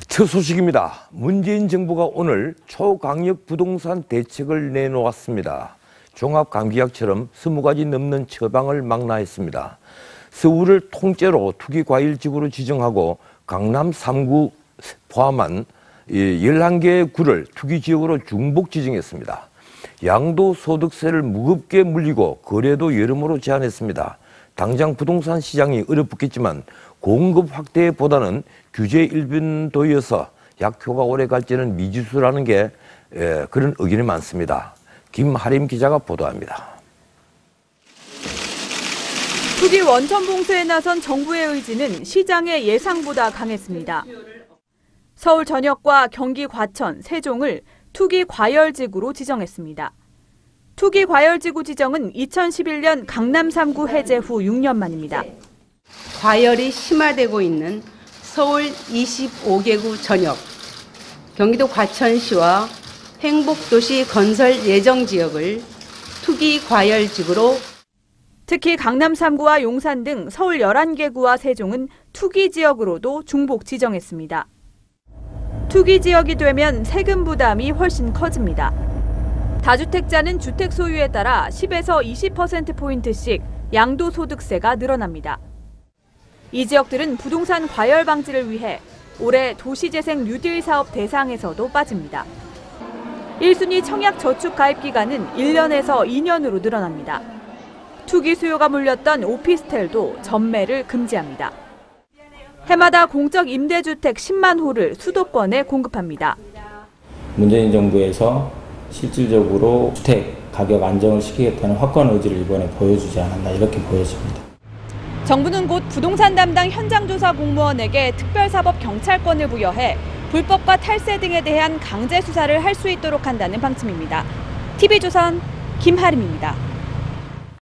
첫 소식입니다. 문재인 정부가 오늘 초강력 부동산 대책을 내놓았습니다. 종합감기약처럼 20가지 넘는 처방을 망라했습니다. 서울을 통째로 투기과열지구로 지정하고 강남 3구 포함한 11개의 구를 투기지역으로 중복 지정했습니다. 양도소득세를 무겁게 물리고 거래도 여러모로 제한했습니다. 당장 부동산 시장이 얼어붙겠지만 공급 확대보다는 규제 일변도여서 약효가 오래 갈지는 미지수라는 게 그런 의견이 많습니다. 김하림 기자가 보도합니다. 투기 원천 봉쇄에 나선 정부의 의지는 시장의 예상보다 강했습니다. 서울 전역과 경기 과천, 세종을 투기 과열지구로 지정했습니다. 투기 과열지구 지정은 2011년 강남 3구 해제 후 6년 만입니다. 과열이 심화되고 있는 서울 25개구 전역, 경기도 과천시와 행복도시 건설 예정 지역을 투기 과열지구로, 특히 강남 3구와 용산 등 서울 11개구와 세종은 투기 지역으로도 중복 지정했습니다. 투기 지역이 되면 세금 부담이 훨씬 커집니다. 다주택자는 주택 소유에 따라 10에서 20%포인트씩 양도소득세가 늘어납니다. 이 지역들은 부동산 과열 방지를 위해 올해 도시재생 뉴딜 사업 대상에서도 빠집니다. 1순위 청약 저축 가입 기간은 1년에서 2년으로 늘어납니다. 투기 수요가 몰렸던 오피스텔도 전매를 금지합니다. 해마다 공적 임대주택 10만 호를 수도권에 공급합니다. 문재인 정부에서 실질적으로 주택 가격 안정을 시키겠다는 확고한 의지를 이번에 보여주지 않았나 이렇게 보여집니다. 정부는 곧 부동산 담당 현장조사 공무원에게 특별사법 경찰권을 부여해 불법과 탈세 등에 대한 강제 수사를 할 수 있도록 한다는 방침입니다. TV조선 김하림입니다.